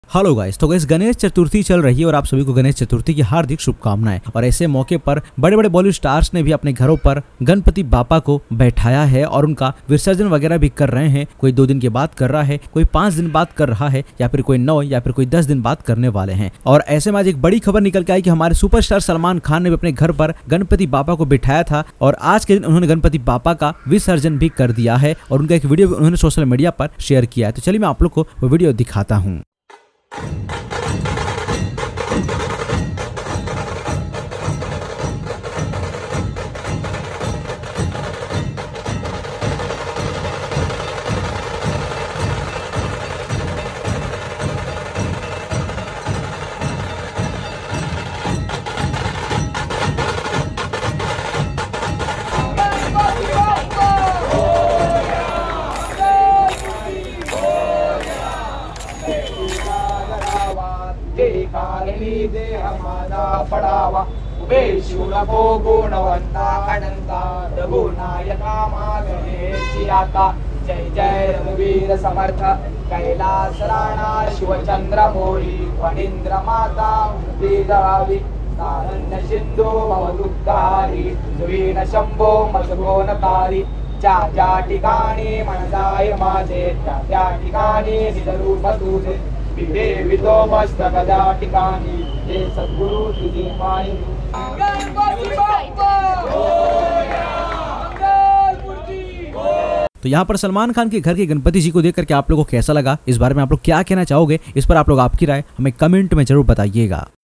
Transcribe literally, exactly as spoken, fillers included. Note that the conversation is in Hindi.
हेलो गाइस, तो गाइस गणेश चतुर्थी चल रही है और आप सभी को गणेश चतुर्थी की हार्दिक शुभकामनाएं। और ऐसे मौके पर बड़े बड़े बॉलीवुड स्टार्स ने भी अपने घरों पर गणपति बापा को बैठाया है और उनका विसर्जन वगैरह भी कर रहे हैं। कोई दो दिन के बाद कर रहा है, कोई पांच दिन बाद कर रहा है, या फिर कोई नौ या फिर कोई दस दिन बाद करने वाले हैं। और ऐसे में आज एक बड़ी खबर निकल के आई कि हमारे सुपरस्टार सलमान खान ने भी अपने घर पर गणपति बापा को बिठाया था और आज के दिन उन्होंने गणपति बापा का विसर्जन भी कर दिया है और उनका एक वीडियो उन्होंने सोशल मीडिया पर शेयर किया है। तो चलिए मैं आप लोग को वो वीडियो दिखाता हूँ। दे हमारा पडावा उभे शिवनको गुणवंता अनंता रघुनायका मागणेशी आता। जय जय रघुवीर समर्थ कैलास राणा शिवचंद्र मोरी फणींद्र माता मृती दहावी तारण्य सिंधू भवदुद्धारी जुवीन शंभो मजगोनकारी। ज्या ज्या ठिकाणी मन जाय माझे त्या त्या ठिकाणी निजरूप तुझे विदे विदो मस्तक ज्या ठिकाणी हे सद्गुरु तुझी माय। तो यहाँ पर सलमान खान के घर के गणपति जी को देख करके आप लोगों को कैसा लगा, इस बारे में आप लोग क्या कहना चाहोगे, इस पर आप लोग आपकी राय हमें कमेंट में जरूर बताइएगा।